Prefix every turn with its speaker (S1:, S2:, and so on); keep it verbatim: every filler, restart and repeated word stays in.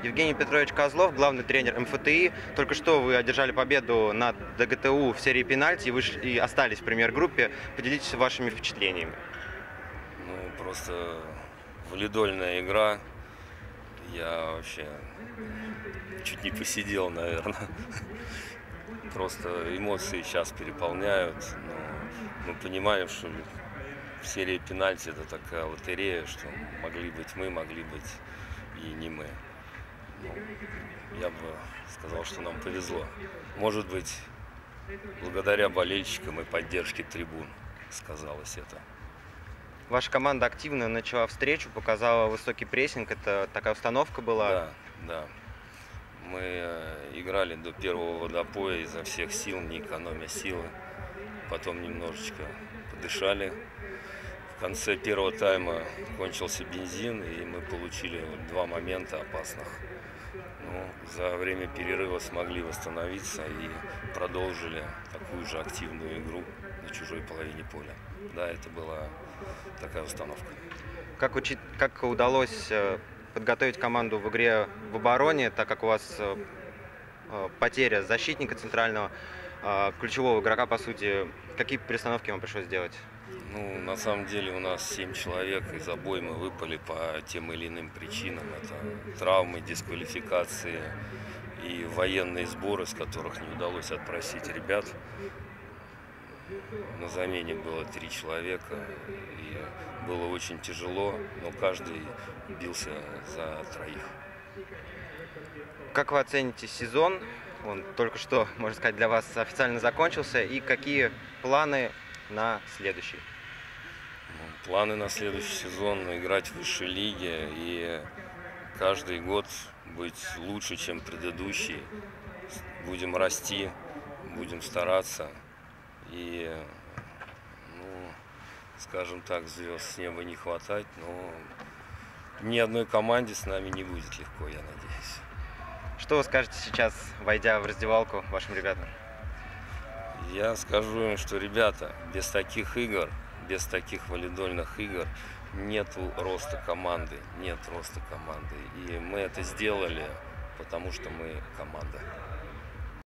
S1: Евгений Петрович Козлов, главный тренер эм эф тэ и. Только что вы одержали победу над дэ гэ тэ у в серии пенальти и, вышли, и остались в премьер-группе. Поделитесь вашими впечатлениями.
S2: Ну, просто валидольная игра. Я вообще чуть не посидел, наверное. Просто эмоции сейчас переполняют. Но мы понимаем, что серия пенальти — это такая лотерея, что могли быть мы, могли быть и не мы. Ну, я бы сказал, что нам повезло. Может быть, благодаря болельщикам и поддержке трибун сказалось это.
S1: Ваша команда активно начала встречу, показала высокий прессинг. Это такая установка была?
S2: Да, да. Мы играли до первого водопоя изо всех сил, не экономя силы. Потом немножечко подышали. В конце первого тайма кончился бензин, и мы получили два момента опасных. Ну, за время перерыва смогли восстановиться и продолжили такую же активную игру на чужой половине поля. Да, это была такая установка.
S1: Как, учит, как удалось подготовить команду в игре в обороне, так как у вас потеря защитника центрального, ключевого игрока, по сути, какие перестановки вам пришлось сделать?
S2: Ну, на самом деле у нас семь человек из обоймы выпали по тем или иным причинам. Это травмы, дисквалификации и военные сборы, с которых не удалось отпросить ребят. На замене было три человека, и было очень тяжело, но каждый бился за троих.
S1: Как вы оцените сезон? Он только что, можно сказать, для вас официально закончился. И какие планы на следующий?
S2: Планы на следующий сезон — играть в высшей лиге и каждый год быть лучше, чем предыдущий. Будем расти, будем стараться. И, ну, скажем так, звезд с неба не хватать, но ни одной команде с нами не будет легко, я надеюсь.
S1: Что вы скажете сейчас, войдя в раздевалку, вашим ребятам?
S2: Я скажу им, что, ребята, без таких игр, без таких валидольных игр нету роста команды, нет роста команды. И мы это сделали, потому что мы команда.